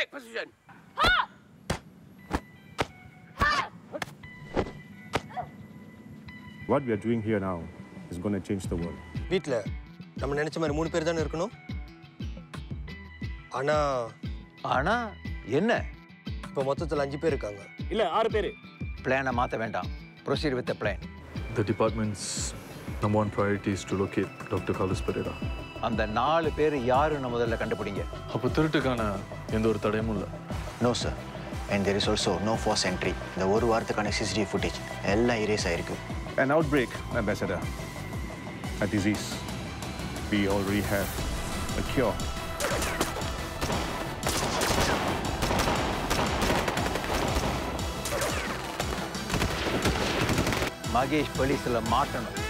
Take position. What we are doing here now is going to change the world. வீட்ல நம்ம நினைச்ச மாதிரி 3 பேர் தான இருக்கணும். ஆனா என்ன? இப்போ மொத்தத்துல 5 பேர் இருக்காங்க. இல்ல 6 பேர். பிளானை மாத்த வேண்டாம். Proceed with the plan. The department's number one priority is to locate Dr. Carlos Pereira. அந்த 4 பேர் யாருன்னு முதல்ல கண்டுபிடிங்க. அப்போ திருட்டுக்கான எந்த ஒரு தடயமும் இல்ல. No sir. And there is also no forced entry. இந்த ஒரு வாரத்துக்கான CCTV footage எல்லாம் erase ஆயிருக்கு. An outbreak, Ambassador. A disease. We already have a cure. Mahesh போலீஸ்ல மாட்டணும்.